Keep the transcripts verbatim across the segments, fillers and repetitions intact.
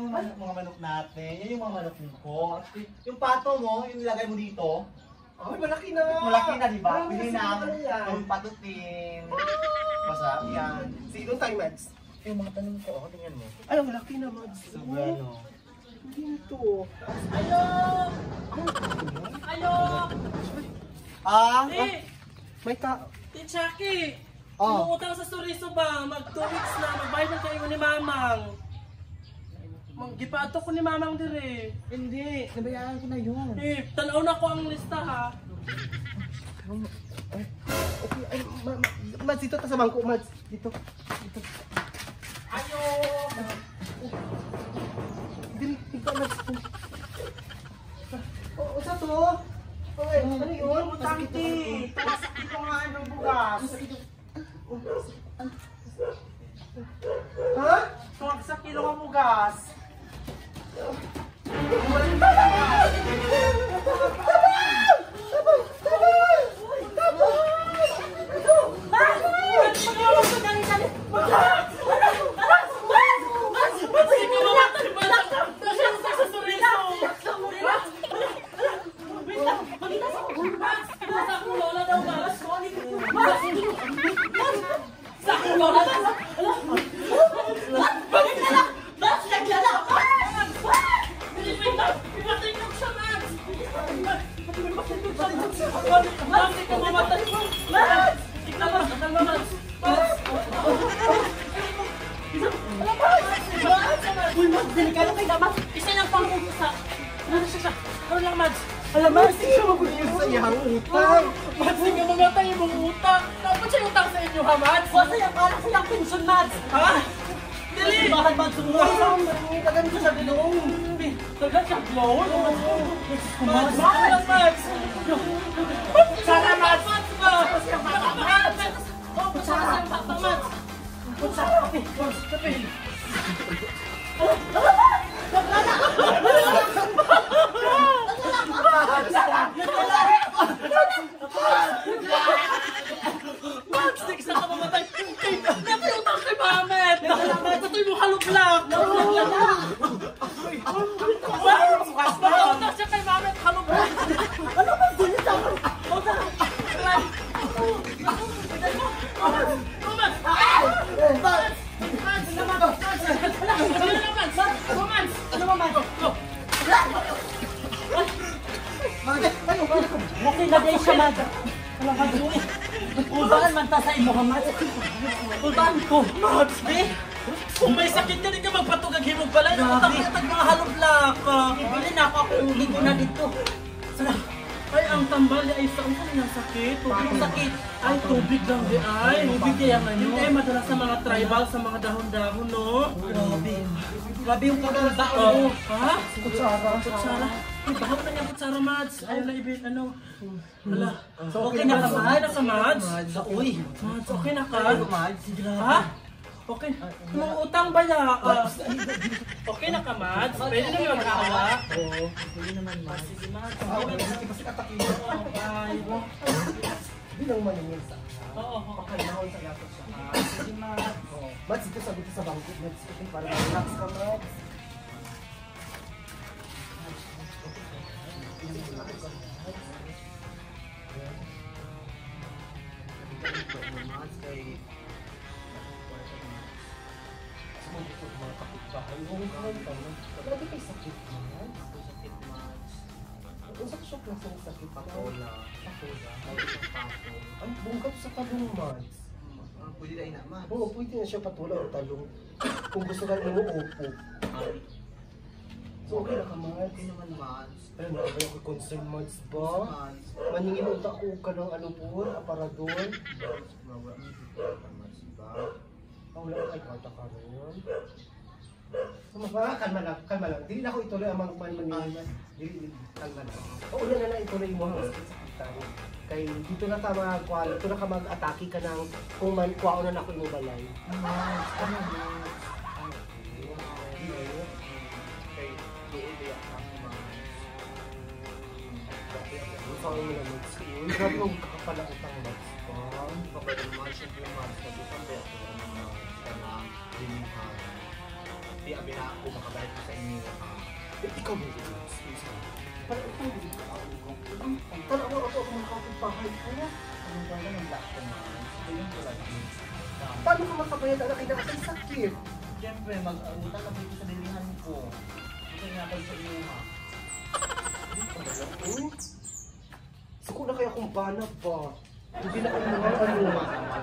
yung manok, mga manok natin. Yan yung mga manok ko. Yung pato mo, yung nilagay mo dito. Ay, malaki na! Malaki na, di ba? Marami Pili na na yan. yung patutin. Masarap yan. Sige, doon tayo, Mads. Yung mga tanong ko, oh, tingnan mo. Ay, malaki na, Mads. Sobra, no? Dito. Alo! Alo! Ah? Eh! May ta... Tichaki! Oh. Umutang sa Suriso ba? Mag two weeks na, magbayad na kayo ni Mamang. Gipato ko ni Mamang dire. Hindi, nabayaan ko na yun. Eh, tanaw na ko ang lista ha. Ay, okay, ay, ma, ma, Mads, dito ta sa bangko, Mads. Dito. Dito. Ayo! Dili, dito, Mads. Oh, usa to? Okay, ano yun? Utang ti! Tawas ito nga ano bugas. Ha? Tuwag sa kilo nga bugas. Delikado kay Damas. Isa ng pangkusa. Ano siya siya? Ano lang, Mads? Alam mo, hindi siya maguliyan sa iyang utang. Mads, hindi ka mamatay yung utang. Dapat siya utang sa inyo, ha, Mads? Wala yung kala sa iyong pensyon, Mads. Ha? Dili! Bakit, Mads? Ay, maraming tagan ko sa bilong. Tagal siya, blow? Mads, bakit lang, Mads? Sana, Mads! Mads! Mads! Oh, sana siyang bakta, Mads! Sana, okay. Sabi. Mads, di ka mamatay. Never utang kay Mamet. Ito yung halublak. Utang siya kay Mamet, halublak. Ano ba din ito? Utang. Okay na din siya, Mad. Wala ka doon eh. Ulbaan man ta sa imo, Mad. Ulbaan ko. Mads, eh? Kung may sakit ka rin ka magpatugag himog pala, utang ka tag mga halublak. Bibili na ako kung ligo na dito. Sana. Ay, ang tambal ay sa unsa ng sakit. Tubig sakit. Ay, tubig lang di ay. Tubig kaya nga yun. Hindi, madalas sa mga tribal, sa mga dahon-dahon, no? Grabe. Grabe yung pagkakataon Oh, mo. ha? Kutsara. Kutsara. Ay, bakit na niya kutsara, Mads? Ayaw na ibig, ano? Wala. Okay na ka, Okay Mad? na ka, Mads? Uy. Mads, okay na ka? Mad. Ha? Okay. Mga utang ba ya? Ah, okay na ka, Mads? Pwede na yung mag-awa? Oo. Hindi naman, Mad. Sige, Mads. Kasi katakin mo. Bye. Bilang maningin sa Oo, oo. pakalahon sa yato siya. Sige, Mads. Mads, dito sa dito sa bangko. Mads, okay, para relax ka, Mads. Grabe kay sakit, Mads. Usak siya lang sa sakit. Pakola. Pakola. Ang bungkap sa talong, Mads. Pwede na inaman. Oo, pwede na siya patula o talong. Kung gusto ka mo, upo. So, okay na ka, Mads. Okay naman, Mads. Ano na, ba yung concern, Mads ba? Mads. Maningin unta ko ka ng ano po, aparador. Bawa mo dito, Mads, ba? Ang wala ay kwarta ka rin. Sumaba, kalma lang, kalma lang. Dili na ako ituloy ang mga man maningin. Dili, dili, kalma lang. O, una na na ituloy mo ang sakit-sakitan. Kay dito na ka mag-kuha, dito na ka mag-atake ka ng kung man kuha na na ako yung balay. Mads, ano mo? Saan mo na mag-school? Grabe yung kakapala utang, Mads ba? Kapag naman, siyempre, Mads, pag-utang ba ako ng mga kanang limuhan. di abi na ako makabalik ko sa inyo. Eh, ikaw mo dito. Para ikaw mo dito. Tara mo ako ako makakapagpahay. Kaya, Anong ba ng black ko man? Ito yung tulad din. paano ka makabayad ang aking nakasang sakit? Siyempre, mag-utang na dito sa dilihan ko. Kasi nga kayo sa inyo ha. Hmm? Suko na kaya kung bana ba? Hindi na kayo mga ano.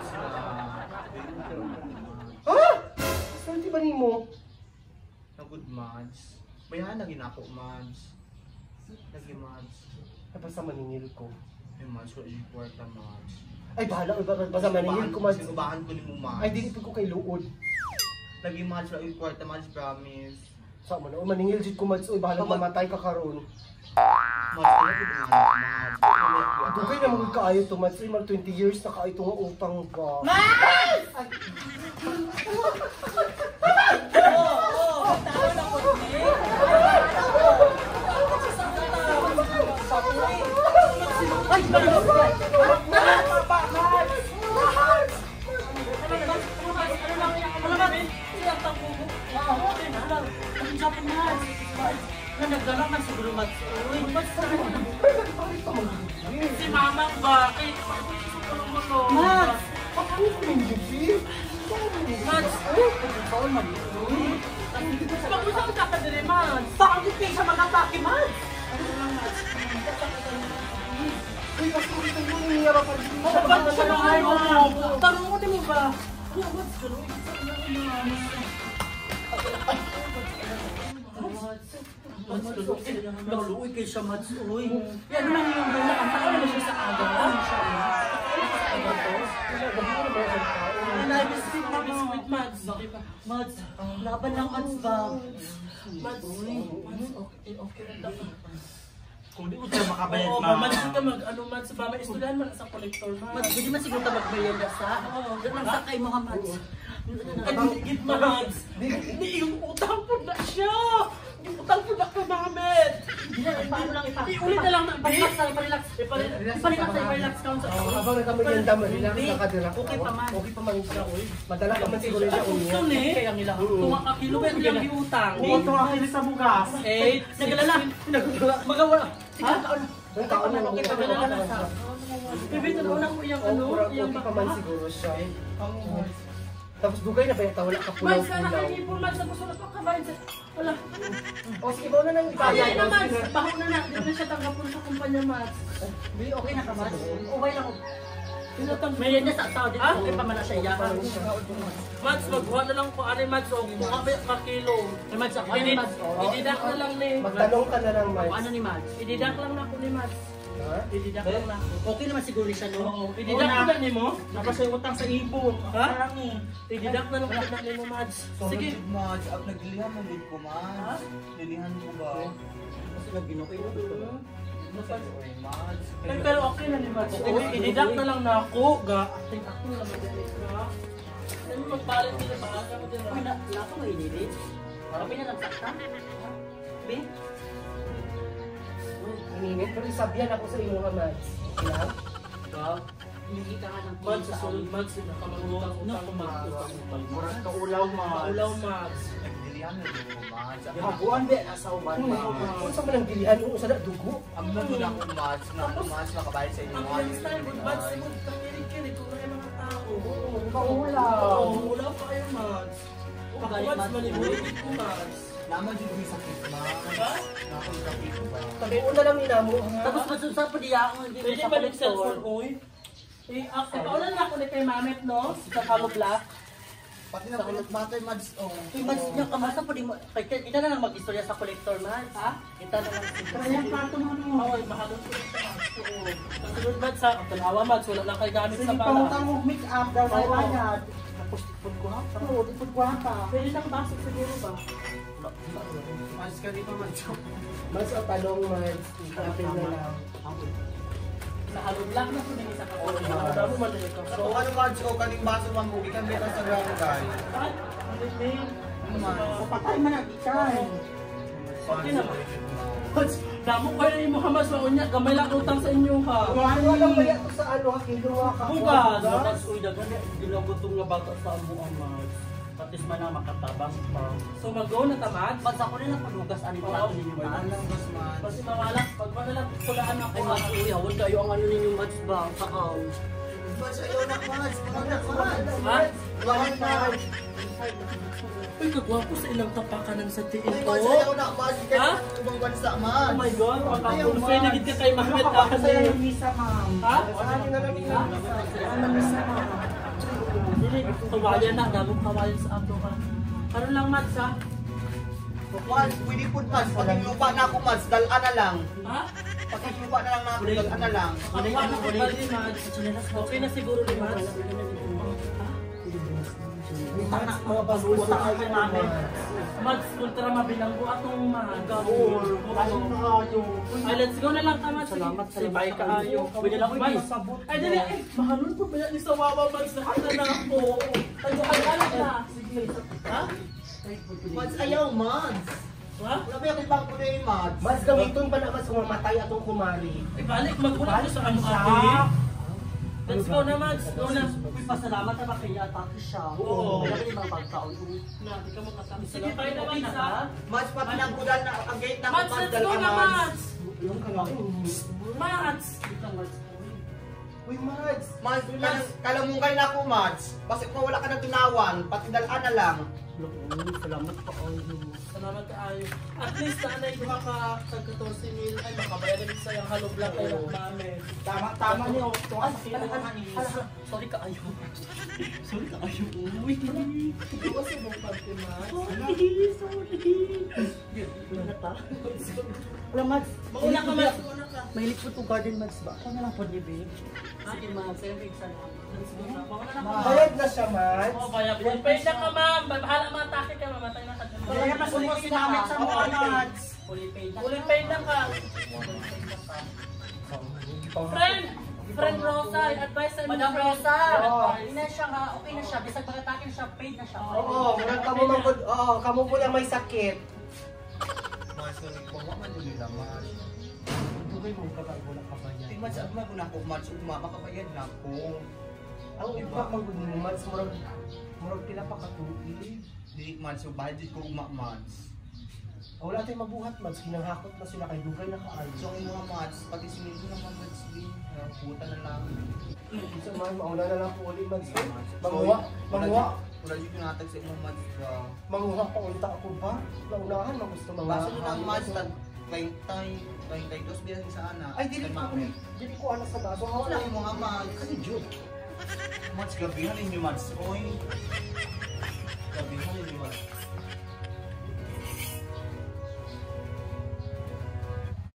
Ha? Swerte ba ni mo? Na good mads. Bayahan lagi na ako mads. Lagi mads. Ay, basta maningil ko. Yung mads ko yung kwarta mads. Ay, bahala. Ba- Basta maningil ko, Mads. Sinubahan ko ni mo mads. Ay, dili po ko kay luod. Lagi mads lang yung kwarta mads, promise. Sa mo na, o maningil dito ko, Mads. Uy, bahala mamatay ka karon. Mads, wala ko din mads. Dugay na mga kaayo to, Mads. Ay, mag twenty years na kaayo to nga utang ba. Mads! Ay, Oo, oo, tao na ko ni. Ay, balik ko. Nagdala man siguro Mads. Uy, si Mama bakit? Mads! paano ko yung gabi? Mads! Ikaw man. Pag-usap ka ka din, Mads. Bakit kayo sa mga atake, Mads? Uy, mas kung ito yung nangyayara pa rin. Ba't siya na ngayon mo? Tanong mo din mo ba? Ano, Mads? Naluoy kayo siya, Mads. Uy. Yan naman yung ganda. Ang takot naman siya sa aga. Sa aga to. Ay, biscuit na biscuit, Mads. Mads, laban lang, Mads ba? Mads, okay, okay lang. Kung di ko tayo makabayad Oo, ma. Mads, ka mag, ano, Mads, ba? May estudahan man sa collector, Mads. Mads, hindi man siguro ka magbayad sa? Oo, doon lang sa kay mga Mads. Ay, higit, Mads. Hindi, yung utang po na siya. Yung utang po na ka, Mohamed. Paano lang ipa? Iulit na lang na. Iparilax na, iparilax. Iparilax na, iparilax council. Habang nagkamaganda mo, relax na ka dira. Okay pa man. Okay pa man siya, uy. Madala ka man siguro siya, uy. Ito ni. Kaya nila. Tunga ka kilo, pero yung giutang. Oo, ito ang kilis sa bugas. Eh, nagalala. Magawa. Ha? Ang taon na Okay, nagalala na sa. Bibito na unang yung ano, yung okay pa man siguro siya. Tapos dugay na ba yung wala ka Mads, sana pulaw-pulaw. kayo ipon, Mads. Tapos wala pa kabayan. Wala. O sige, bawa na nang Kaya ipayay. na, Mads. Baho na na. Hindi na siya tanggapon sa kumpanya, Mads. Okay na ka, Mads. Okay lang. May yan sa tao dito. Okay pa man na siya iyakan. Mads, magkuha na lang po. Ano yung Mads? Kuha ka kilo. Mads, ako ni Mads. Ididak na lang ni. Magtanong ka na lang, Mads. Ano ni Mads? Ididak lang na ako ni Mads. Ha? Ididak lang na. Okay naman siguro siya, no? Oo. Ididak na ni mo. Tapos yung utang sa ibo. Ha? Ididak na lang na ni mo, Mads. Sige. Sige, Mads. At naglilihan mo din ko, Mads. Lilihan ko ba? Kasi nag-ginokay mo dito. Oy, Mads. Ay, pero okay na ni Mads. Ididak na lang na ako. Ga, acting ako na magalit ka. Ano magbalit nila ba? Ano din na? Uy, nako mo inilit. Kami na lang sakta. Be? Ininit, pero isabyan ako sa imo nga, Mads. Okay lang? Ga? Hindi ka ka ng Mads, sa solid Mads. Nakamangutang-utang ko mag-utang-utang. Murag ka ulaw, Mads. Ulaw, Mads. Naglilihan mo din ko, Mads. Habuan di asa uban Hmm. pa. Kung sa manang dilihan, kung sa na dugo. Ang nandun ako, Mads. Na ako, Mads, makabayad sa inyo. Ang last time, Mads, siguro kakilig-kilig kung may mga tao. Paulaw. Oo, ulaw pa kayo, Mads. Pag Mads, malimulit ko, Mads. Naman dito yung sakit, Mads. Ha? Naman yung sakit ko ba? Sabi ko na lang inamo. Tapos masusap po diya ako hindi Pwede ba nag-cellphone, oy? Eh, ako, paulan na ako ni kay Mamet, no? Sa Kalo Black. Pati na pinag batay, Mads. Oh. Eh, Mads, niya, kamasa po di mo. Kaya kita na lang mag-istorya sa collector, Mads. Ha? Kita na lang. Kaya plato mo no. Oo, mahalong ko rin sa Mads. Oo. Kasunod, Mads, ha? Tanawa, Mads. Wala lang kayo gamit Sige sa bala. pangutang mo make up daw may Oo. bayad. Tapos tipon ko ha. Oo, tipon ko ha pa. Pwede lang basik siguro ba? Mads ka dito, Mads. Mas ang talong, Mads. Ikapin na lang. Nahalong lang na po na isa ka. Oo, Oo. damo man din ikaw. So, ano, Mads? O, kaning baso man mo. Ikan beta sa ground, guys. Ay, ano din? Ano, Mads? Sa patay man ang ikan. Okay naman. Mads, damo ko rin yung Muhammad sa unya. Gamay lang utang sa inyo, ha? Ano lang ba yan sa ano, hakiluwa ka? Bugas! Bugas, uy, dagan. Ginagutong nga bata sa amo ang Mads. Patis man ang makatabang pa. So mag-go na tamad? Pag ako rin ang paglugas, ano yung plato ninyo man? Mas man. Kasi mawala, pag wala lang kulaan ako. Ay Mads, uy, hawag kayo ang ano ninyo Mads ba? Sakaw. Mads, ayaw na Mads. Ayaw na Mads. Ha? Ayaw na. Uy, kagwapo sa ilang tapakan sa tiin Ay, ko. Mads, ayaw na Mads. Ha? Kaya ibang bansa Oh Mads. my God, Ayaw, makapulfay na Mads. gid ka kay Mahmet Nakakapasaya Ali. yung visa, ma'am. Ha? Saan yun na lang yung visa? Dili, kawayan na, damong kawayan sa ato ka. Karon lang Mads ha? Mads, pwede po Mads. Pag lupa na ako Mads, dalaan na lang. Ha? Pag lupa na lang na ako, dalaan na lang. Ano ba na bali Mads? Okay na siguro ni Mads. Mga mga balusa Utang kayo kay Mami. naman. Mads, ultra mabilanggo atong Mads. Ayun na kayo. Ay, let's go na lang ka Mads. Salamat, Si salamat Bay sa ka ayo. kayo. Pwede lang ko Bay. Masabot Ay, dali. Ay, mahalon po ba yan ni Sawawa Mads? Nakita na ako. Ay, alam na. Sige. Ha? Mads, ayaw Mads. Ha? Wala ba yung ibang kulay Mads? Mas gamiton pa na mas mamatay atong kumari. Ibalik, magkulang ko sa ano siya. ate. Let's go na Mads. Go na. Uy, pasalamat na ba kaya atake siya? Oo. Kaya rin mga pagkaon. Na, di ka makasama. Sige, bye na Mads ha. Mads, pati ng kudan na ang gate na Mads, let's go na Mads. Yung kalain. Mads. Uy, Mads. Mads, kal- kalamungkay na ako Mads. Kasi kung wala ka ng tinawan, pati dalaan na lang. Uy, salamat pa kayo. Salamat kaayo. At least na anay duha ka tag fourteen mil ay makabayaran sa yung halog lang kay Mami. Tama, tama niyo. Ay, hala, hala, hala. Sorry ka ayo. Sorry ka ayo. Uy, hindi kasi mong parte na. Sorry, sorry. Wala ta? Wala, Mads. Mauna ka, Mads. Mauna ka. Mahilig po itong garden, Mads ba? Ako na lang po niya, babe. Sige, Mads. Sa'yo, big son. Let's go na. Mauna na ka. Bayad na siya, Mads. Oo, kaya pay na ka, ma'am. Bahala matake ka, mamatay na ka. Kaya mas ulit sinamit sa mga Mads. Fully paid na. Fully paid na ka. Friend! Friend Rosa, advice sa Madam friend. Rosa! Oo. Hindi na siya nga, okay na siya. Bisag pagkatakin siya, paid na siya. Oo, murag kamo man gud. Oo, kamo po lang may sakit. Mads, kung wala man yun nila Mads. Dugay mo ka kay wala ka ba Ay niya? Mads, agma ko na ako Mads. Ugma, makabayad na ako. Ang iba man gud ni Mads murag murag pila pa ka tuig. Di Mads, so budget ko ugma Mads. Oh, wala tayong mabuhat, Mads. Kinanghakot na sila kay dugay na kaayo. So yung mga Mads, pati singil ko naman Mads din. Uh, puta na lang. Isa man mauna na lang po ulit, Mads. Manguha, manguha. Wala dito ko natag sa imong Mads. uh, Manguha pa unta ako ba? Naunahan man gusto mga. Baso nyo ng Mads, tag twenty, twenty-two bilang sa ana. Ay, dili ko Mami. dili ko ana sa baso. Wala yung mga Mads. Kasi joke. Mads, gabihan ninyo Mads. Oy.